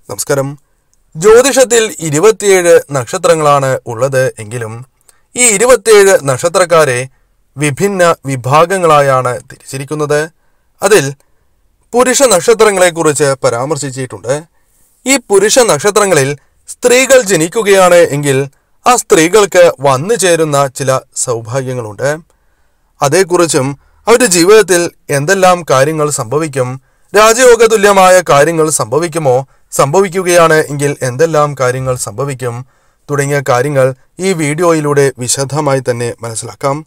നമസ്കാരം. ജ്യോതിഷത്തിൽ 27 നക്ഷത്രങ്ങളാണ് ഉള്ളത് എങ്കിലും ഈ 27 നക്ഷത്രക്കാരെ വിഭിന്ന വിഭാഗങ്ങളായാണ് തിരിച്ചിരിക്കുന്നത്. അതിൽ പുരുഷ നക്ഷത്രങ്ങളെക്കുറിച്ച് പരാമർശിച്ചിട്ടുണ്ട്. ഈ പുരുഷ നക്ഷത്രങ്ങളിൽ സ്ത്രീകൾ ജനിക്കുകയാണ് എങ്കിൽ ആ സ്ത്രീകൾക്ക് വന്നു ചേരുന്ന ചില സൗഭാഗ്യങ്ങളുണ്ട്. അതേക്കുറിച്ചും അവരുടെ ജീവിതത്തിൽ എന്തെല്ലാം കാര്യങ്ങൾ സംഭവിക്കും, രാജയോഗ തുല്യമായ കാര്യങ്ങൾ സംഭവിക്കുമോ, സംഭവിക്കുകയാണ് എങ്കിൽ എന്തെല്ലാം കാര്യങ്ങൾ സംഭവിക്കും തുടങ്ങിയ കാര്യങ്ങൾ ഈ വീഡിയോയിലൂടെ വിശദമായി തന്നെ മനസ്സിലാക്കാം.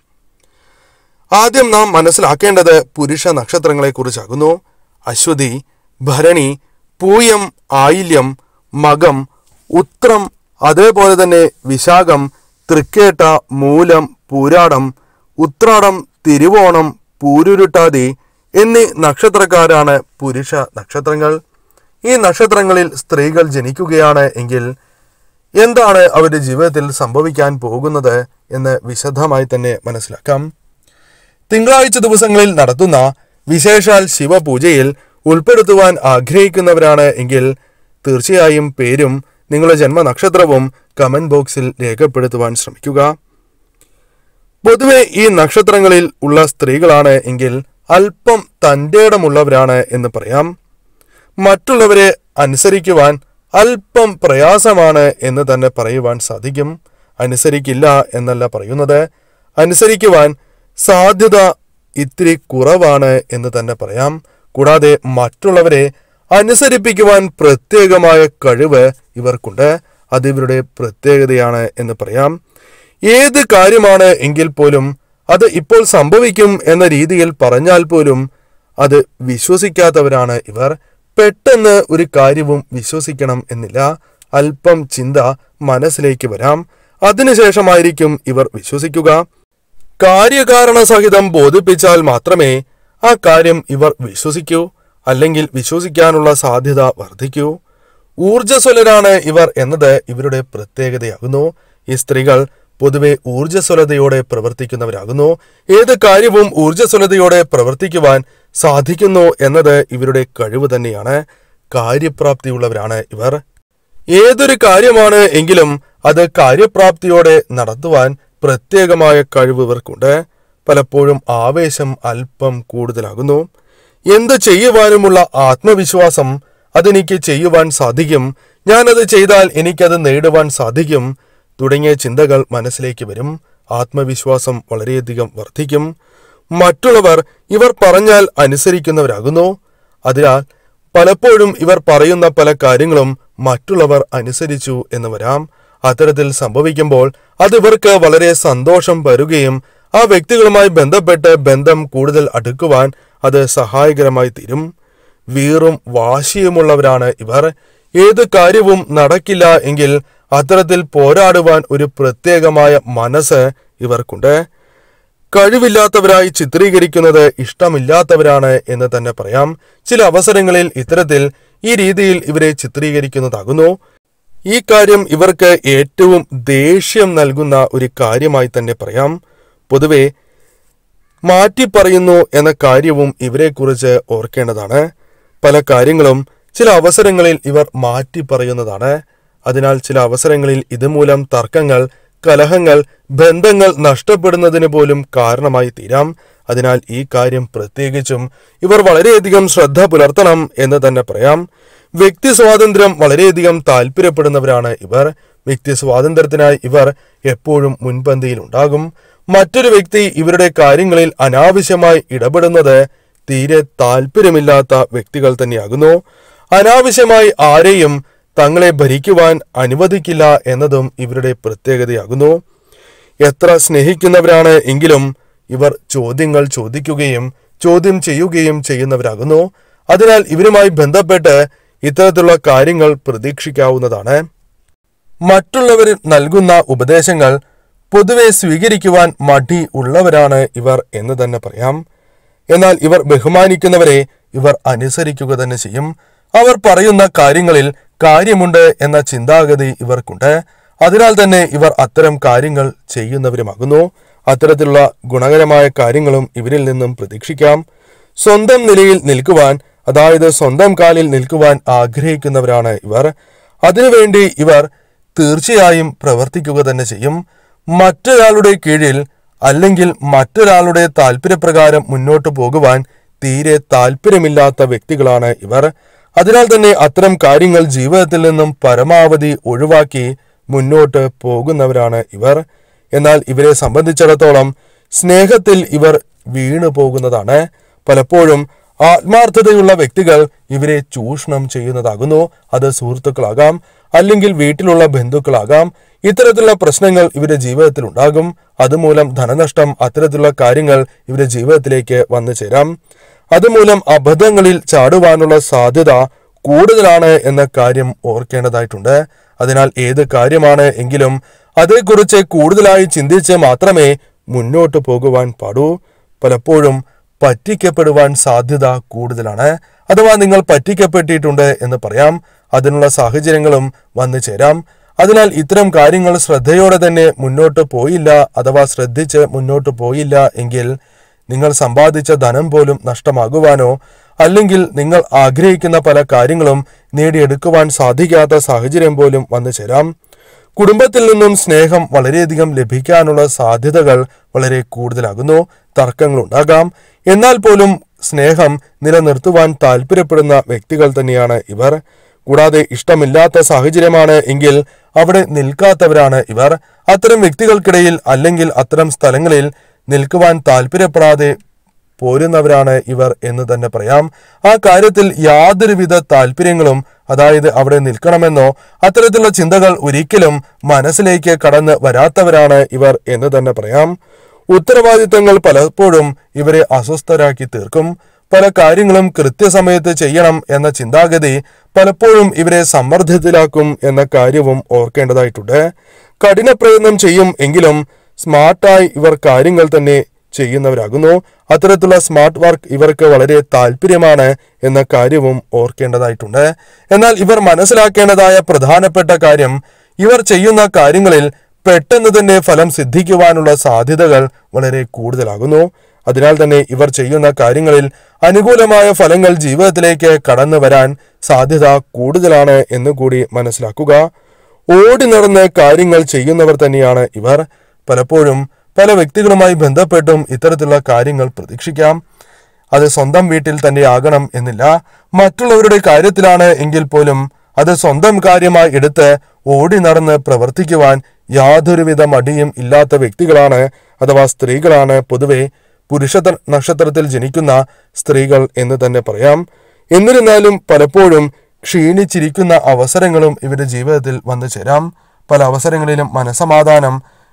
ആദ്യം നാം മനസ്സിലാക്കേണ്ടത് പുരുഷ നക്ഷത്രങ്ങളെക്കുറിച്ചാകുന്നു. അശ്വതി, ഭരണി, പൂയം, ആയില്യം, മകം, ഉത്രം, അതേപോലെ തന്നെ വിശാഖം, തൃക്കേട്ട, മൂലം, പൂരാടം, ഉത്രാടം, തിരുവോണം, പൂരുരുട്ടാതി എന്നീ നക്ഷത്രക്കാരാണ് പുരുഷ നക്ഷത്രങ്ങൾ. ഈ നക്ഷത്രങ്ങളിൽ സ്ത്രീകൾ ജനിക്കുകയാണ് എങ്കിൽ എന്താണ് അവരുടെ ജീവിതത്തിൽ സംഭവിക്കാൻ പോകുന്നത് എന്ന് വിശദമായി തന്നെ മനസ്സിലാക്കാം. തിങ്കളാഴ്ച ദിവസങ്ങളിൽ നടത്തുന്ന വിശേഷാൽ ശിവപൂജയിൽ ഉൾപ്പെടുത്തുവാൻ ആഗ്രഹിക്കുന്നവരാണ് എങ്കിൽ തീർച്ചയായും പേരും നിങ്ങളുടെ ജന്മനക്ഷത്രവും കമന്റ് ബോക്സിൽ രേഖപ്പെടുത്തുവാൻ ശ്രമിക്കുക. പൊതുവെ ഈ നക്ഷത്രങ്ങളിൽ ഉള്ള സ്ത്രീകളാണ് എങ്കിൽ അല്പം തന്റേടമുള്ളവരാണ് എന്ന് പറയാം. മറ്റുള്ളവരെ അനുസരിക്കുവാൻ അല്പം പ്രയാസമാണ് എന്ന് തന്നെ പറയുവാൻ സാധിക്കും. അനുസരിക്കില്ല എന്നല്ല പറയുന്നത്, അനുസരിക്കുവാൻ സാധ്യത ഇത്തിരി കുറവാണ് എന്ന് തന്നെ പറയാം. കൂടാതെ മറ്റുള്ളവരെ അനുസരിപ്പിക്കുവാൻ പ്രത്യേകമായ കഴിവ് ഇവർക്കുണ്ട്. അത് ഇവരുടെ പ്രത്യേകതയാണ് എന്ന് പറയാം. ഏത് കാര്യമാണ് എങ്കിൽ പോലും അത് ഇപ്പോൾ സംഭവിക്കും എന്ന രീതിയിൽ പറഞ്ഞാൽ പോലും അത് വിശ്വസിക്കാത്തവരാണ് ഇവർ. പെട്ടെന്ന് ഒരു കാര്യവും വിശ്വസിക്കണം എന്നില്ല. അല്പം ചിന്ത മനസ്സിലേക്ക് വരാം, അതിനുശേഷമായിരിക്കും ഇവർ വിശ്വസിക്കുക. കാര്യകാരണ സഹിതം ബോധിപ്പിച്ചാൽ മാത്രമേ ആ കാര്യം ഇവർ വിശ്വസിക്കൂ, അല്ലെങ്കിൽ വിശ്വസിക്കാനുള്ള സാധ്യത വർദ്ധിക്കൂ. ഊർജ്ജസ്വലരാണ് ഇവർ എന്നത് ഇവരുടെ പ്രത്യേകതയാകുന്നു. ഈ സ്ത്രീകൾ പൊതുവെ ഊർജ്ജസ്വലതയോടെ പ്രവർത്തിക്കുന്നവരാകുന്നു. ഏത് കാര്യവും ഊർജ്ജസ്വലതയോടെ പ്രവർത്തിക്കുവാൻ സാധിക്കുന്നു എന്നത് ഇവരുടെ കഴിവ് തന്നെയാണ്. കാര്യപ്രാപ്തിയുള്ളവരാണ് ഇവർ. ഏതൊരു കാര്യമാണ് എങ്കിലും അത് കാര്യപ്രാപ്തിയോടെ നടത്തുവാൻ പ്രത്യേകമായ കഴിവ് ഇവർക്കുണ്ട്. പലപ്പോഴും ആവേശം അല്പം കൂടുതലാകുന്നു. എന്ത് ചെയ്യുവാനുമുള്ള ആത്മവിശ്വാസം, അതെനിക്ക് ചെയ്യുവാൻ സാധിക്കും, ഞാനത് ചെയ്താൽ എനിക്കത് നേടുവാൻ സാധിക്കും തുടങ്ങിയ ചിന്തകൾ മനസ്സിലേക്ക് വരും. ആത്മവിശ്വാസം വളരെയധികം വർദ്ധിക്കും. മറ്റുള്ളവർ ഇവർ പറഞ്ഞാൽ അനുസരിക്കുന്നവരാകുന്നു. അതിനാൽ പലപ്പോഴും ഇവർ പറയുന്ന പല കാര്യങ്ങളും മറ്റുള്ളവർ അനുസരിച്ചു എന്ന് വരാം. അത്തരത്തിൽ സംഭവിക്കുമ്പോൾ അത് ഇവർക്ക് വളരെ സന്തോഷം വരുകയും ആ വ്യക്തികളുമായി ബന്ധപ്പെട്ട് ബന്ധം കൂടുതൽ അടുക്കുവാൻ അത് സഹായകരമായി തീരും. വീറും വാശിയുമുള്ളവരാണ് ഇവർ. ഏത് കാര്യവും നടക്കില്ല എങ്കിൽ അത്തരത്തിൽ പോരാടുവാൻ ഒരു പ്രത്യേകമായ മനസ്സ് ഇവർക്കുണ്ട്. കഴിവില്ലാത്തവരായി ചിത്രീകരിക്കുന്നത് ഇഷ്ടമില്ലാത്തവരാണ് എന്ന് തന്നെ പറയാം. ചില അവസരങ്ങളിൽ ഇത്തരത്തിൽ ഈ രീതിയിൽ ഇവരെ ചിത്രീകരിക്കുന്നതാകുന്നു. ഈ കാര്യം ഇവർക്ക് ഏറ്റവും ദേഷ്യം നൽകുന്ന ഒരു കാര്യമായി തന്നെ പറയാം. പൊതുവെ മാറ്റി പറയുന്നു എന്ന കാര്യവും ഇവരെക്കുറിച്ച് ഓർക്കേണ്ടതാണ്. പല കാര്യങ്ങളും ചില അവസരങ്ങളിൽ ഇവർ മാറ്റി പറയുന്നതാണ്. അതിനാൽ ചില അവസരങ്ങളിൽ ഇതുമൂലം തർക്കങ്ങൾ, കലഹങ്ങൾ, ബന്ധങ്ങൾ നഷ്ടപ്പെടുന്നതിന് പോലും കാരണമായി തീരാം. അതിനാൽ ഈ കാര്യം പ്രത്യേകിച്ചും ഇവർ വളരെയധികം ശ്രദ്ധ പുലർത്തണം എന്ന് തന്നെ പറയാം. വ്യക്തി സ്വാതന്ത്ര്യം വളരെയധികം താല്പര്യപ്പെടുന്നവരാണ് ഇവർ. വ്യക്തി സ്വാതന്ത്ര്യത്തിനായി ഇവർ എപ്പോഴും മുൻപന്തിയിൽ ഉണ്ടാകും. മറ്റൊരു വ്യക്തി ഇവരുടെ കാര്യങ്ങളിൽ അനാവശ്യമായി ഇടപെടുന്നത് തീരെ താല്പര്യമില്ലാത്ത വ്യക്തികൾ തന്നെയാകുന്നു. അനാവശ്യമായി ആരെയും തങ്ങളെ ഭരിക്കുവാൻ അനുവദിക്കില്ല എന്നതും ഇവരുടെ പ്രത്യേകതയാകുന്നു. എത്ര സ്നേഹിക്കുന്നവരാണ് എങ്കിലും ഇവർ ചോദ്യങ്ങൾ ചോദിക്കുകയും ചോദ്യം ചെയ്യുകയും ചെയ്യുന്നവരാകുന്നു. അതിനാൽ ഇവരുമായി ബന്ധപ്പെട്ട് ഇത്തരത്തിലുള്ള കാര്യങ്ങൾ പ്രതീക്ഷിക്കാവുന്നതാണ്. മറ്റുള്ളവർ നൽകുന്ന ഉപദേശങ്ങൾ പൊതുവെ സ്വീകരിക്കുവാൻ മടി ഉള്ളവരാണ് ഇവർ എന്ന് തന്നെ പറയാം. എന്നാൽ ഇവർ ബഹുമാനിക്കുന്നവരെ ഇവർ അനുസരിക്കുക തന്നെ ചെയ്യും. അവർ പറയുന്ന കാര്യങ്ങളിൽ കാര്യമുണ്ട് എന്ന ചിന്താഗതി ഇവർക്കുണ്ട്. അതിനാൽ തന്നെ ഇവർ അത്തരം കാര്യങ്ങൾ ചെയ്യുന്നവരുമാകുന്നു. അത്തരത്തിലുള്ള ഗുണകരമായ കാര്യങ്ങളും ഇവരിൽ നിന്നും പ്രതീക്ഷിക്കാം. സ്വന്തം നിലയിൽ നിൽക്കുവാൻ അതായത് സ്വന്തം കാലിൽ നിൽക്കുവാൻ ആഗ്രഹിക്കുന്നവരാണ് ഇവർ. അതിനുവേണ്ടി ഇവർ തീർച്ചയായും പ്രവർത്തിക്കുക തന്നെ ചെയ്യും. മറ്റൊരാളുടെ കീഴിൽ അല്ലെങ്കിൽ മറ്റൊരാളുടെ താല്പര്യപ്രകാരം മുന്നോട്ട് പോകുവാൻ തീരെ താല്പര്യമില്ലാത്ത വ്യക്തികളാണ് ഇവർ. അതിനാൽ തന്നെ അത്തരം കാര്യങ്ങൾ ജീവിതത്തിൽ നിന്നും പരമാവധി ഒഴിവാക്കി മുന്നോട്ട് പോകുന്നവരാണ് ഇവർ. എന്നാൽ ഇവരെ സംബന്ധിച്ചിടത്തോളം സ്നേഹത്തിൽ ഇവർ വീണു പോകുന്നതാണ്. പലപ്പോഴും ആത്മാർത്ഥതയുള്ള വ്യക്തികൾ ഇവരെ ചൂഷണം ചെയ്യുന്നതാകുന്നു. അത് സുഹൃത്തുക്കളാകാം, അല്ലെങ്കിൽ വീട്ടിലുള്ള ബന്ധുക്കളാകാം. ഇത്തരത്തിലുള്ള പ്രശ്നങ്ങൾ ഇവരുടെ ജീവിതത്തിൽ ഉണ്ടാകും. അതുമൂലം ധനനഷ്ടം, അത്തരത്തിലുള്ള കാര്യങ്ങൾ ഇവരുടെ ജീവിതത്തിലേക്ക് വന്നു ചേരാം. അതുമൂലം അബദ്ധങ്ങളിൽ ചാടുവാനുള്ള സാധ്യത കൂടുതലാണ് എന്ന കാര്യം ഓർക്കേണ്ടതായിട്ടുണ്ട്. അതിനാൽ ഏത് കാര്യമാണ് എങ്കിലും അതേക്കുറിച്ച് കൂടുതലായി ചിന്തിച്ച് മാത്രമേ മുന്നോട്ട് പോകുവാൻ പാടൂ. പലപ്പോഴും പറ്റിക്കപ്പെടുവാൻ സാധ്യത കൂടുതലാണ്. അഥവാ നിങ്ങൾ പറ്റിക്കപ്പെട്ടിട്ടുണ്ട് എന്ന് പറയാം. അതിനുള്ള സാഹചര്യങ്ങളും വന്നു ചേരാം. അതിനാൽ ഇത്തരം കാര്യങ്ങൾ ശ്രദ്ധയോടെ തന്നെ മുന്നോട്ട് പോയില്ല, അഥവാ ശ്രദ്ധിച്ച് മുന്നോട്ട് പോയില്ല എങ്കിൽ നിങ്ങൾ സമ്പാദിച്ച ധനം പോലും നഷ്ടമാകുവാനോ അല്ലെങ്കിൽ നിങ്ങൾ ആഗ്രഹിക്കുന്ന പല കാര്യങ്ങളും നേടിയെടുക്കുവാൻ സാധിക്കാത്ത സാഹചര്യം പോലും വന്നു ചേരാം. കുടുംബത്തിൽ നിന്നും സ്നേഹം വളരെയധികം ലഭിക്കാനുള്ള സാധ്യതകൾ വളരെ കൂടുതലാകുന്നു. തർക്കങ്ങൾ ഉണ്ടാകാം. എന്നാൽ പോലും സ്നേഹം നിലനിർത്തുവാൻ താല്പര്യപ്പെടുന്ന വ്യക്തികൾ തന്നെയാണ് ഇവർ. കൂടാതെ ഇഷ്ടമില്ലാത്ത സാഹചര്യമാണ് എങ്കിൽ അവിടെ നിൽക്കാത്തവരാണ് ഇവർ. അത്തരം വ്യക്തികൾക്കിടയിൽ അല്ലെങ്കിൽ അത്തരം സ്ഥലങ്ങളിൽ നിൽക്കുവാൻ താല്പര്യപ്പെടാതെ പോരുന്നവരാണ് ഇവർ എന്ന് തന്നെ പറയാം. ആ കാര്യത്തിൽ യാതൊരുവിധ താല്പര്യങ്ങളും, അതായത് അവിടെ നിൽക്കണമെന്നോ അത്തരത്തിലുള്ള ചിന്തകൾ ഒരിക്കലും മനസ്സിലേക്ക് കടന്ന് വരാത്തവരാണ് ഇവർ എന്ന് തന്നെ പറയാം. ഉത്തരവാദിത്തങ്ങൾ പലപ്പോഴും ഇവരെ അസ്വസ്ഥരാക്കി തീർക്കും. പല കാര്യങ്ങളും കൃത്യസമയത്ത് ചെയ്യണം എന്ന ചിന്താഗതി പലപ്പോഴും ഇവരെ സമ്മർദ്ദത്തിലാക്കും എന്ന കാര്യവും ഓർക്കേണ്ടതായിട്ടുണ്ട്. കഠിന പ്രയത്നം ചെയ്യും എങ്കിലും സ്മാർട്ടായി ഇവർ കാര്യങ്ങൾ തന്നെ ചെയ്യുന്നവരാകുന്നു. അത്തരത്തിലുള്ള സ്മാർട്ട് വർക്ക് ഇവർക്ക് വളരെ താല്പര്യമാണ് എന്ന കാര്യവും ഓർക്കേണ്ടതായിട്ടുണ്ട്. എന്നാൽ ഇവർ മനസ്സിലാക്കേണ്ടതായ പ്രധാനപ്പെട്ട കാര്യം, ഇവർ ചെയ്യുന്ന കാര്യങ്ങളിൽ പെട്ടെന്ന് തന്നെ ഫലം സിദ്ധിക്കുവാനുള്ള സാധ്യതകൾ വളരെ കൂടുതലാകുന്നു. അതിനാൽ തന്നെ ഇവർ ചെയ്യുന്ന കാര്യങ്ങളിൽ അനുകൂലമായ ഫലങ്ങൾ ജീവിതത്തിലേക്ക് കടന്നു വരാൻ സാധ്യത കൂടുതലാണ് എന്നുകൂടി മനസ്സിലാക്കുക. ഓടി നടന്ന് കാര്യങ്ങൾ ചെയ്യുന്നവർ തന്നെയാണ് ഇവർ. പലപ്പോഴും പല വ്യക്തികളുമായി ബന്ധപ്പെട്ടും ഇത്തരത്തിലുള്ള കാര്യങ്ങൾ പ്രതീക്ഷിക്കാം. അത് സ്വന്തം വീട്ടിൽ തന്നെ ആകണം എന്നില്ല. മറ്റുള്ളവരുടെ കാര്യത്തിലാണ് എങ്കിൽ പോലും അത് സ്വന്തം കാര്യമായി എടുത്ത് ഓടി നടന്ന് പ്രവർത്തിക്കുവാൻ യാതൊരുവിധ മടിയും ഇല്ലാത്ത വ്യക്തികളാണ്, അഥവാ സ്ത്രീകളാണ് പൊതുവെ പുരുഷ നക്ഷത്രത്തിൽ ജനിക്കുന്ന സ്ത്രീകൾ എന്ന് തന്നെ പറയാം. എന്നിരുന്നാലും പലപ്പോഴും ക്ഷീണിച്ചിരിക്കുന്ന അവസരങ്ങളും ഇവരുടെ ജീവിതത്തിൽ വന്നു ചേരാം. പല അവസരങ്ങളിലും മനസമാധാനം,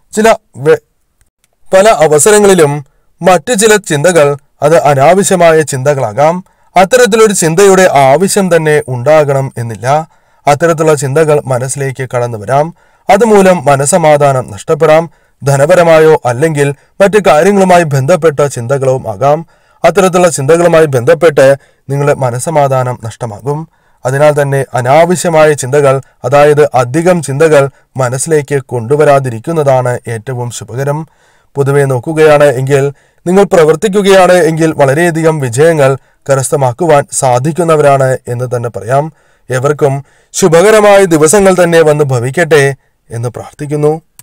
പല അവസരങ്ങളിലും മറ്റു ചില ചിന്തകൾ അത് അനാവശ്യമായ ചിന്തകളാകാം. അത്തരത്തിലൊരു ചിന്തയുടെ ആവശ്യം തന്നെ ഉണ്ടാകണം എന്നില്ല. അത്തരത്തിലുള്ള ചിന്തകൾ മനസ്സിലേക്ക് കടന്നു വരാം. അതുമൂലം മനസമാധാനം നഷ്ടപ്പെടാം. ധനപരമായോ അല്ലെങ്കിൽ മറ്റു കാര്യങ്ങളുമായി ബന്ധപ്പെട്ട ചിന്തകളും ആകാം. അത്തരത്തിലുള്ള ചിന്തകളുമായി ബന്ധപ്പെട്ട് നിങ്ങളുടെ മനസമാധാനം നഷ്ടമാകും. അതിനാൽ തന്നെ അനാവശ്യമായ ചിന്തകൾ, അതായത് അധികം ചിന്തകൾ മനസ്സിലേക്ക് കൊണ്ടുവരാതിരിക്കുന്നതാണ് ഏറ്റവും ശുഭകരം. പൊതുവെ നോക്കുകയാണ് എങ്കിൽ നിങ്ങൾ പ്രവർത്തിക്കുകയാണ് എങ്കിൽ വളരെയധികം വിജയങ്ങൾ കരസ്ഥമാക്കുവാൻ സാധിക്കുന്നവരാണ് എന്ന് തന്നെ പറയാം. എവർക്കും ശുഭകരമായ ദിവസങ്ങൾ തന്നെ വന്ന് ഭവിക്കട്ടെ എന്ന് പ്രാർത്ഥിക്കുന്നു.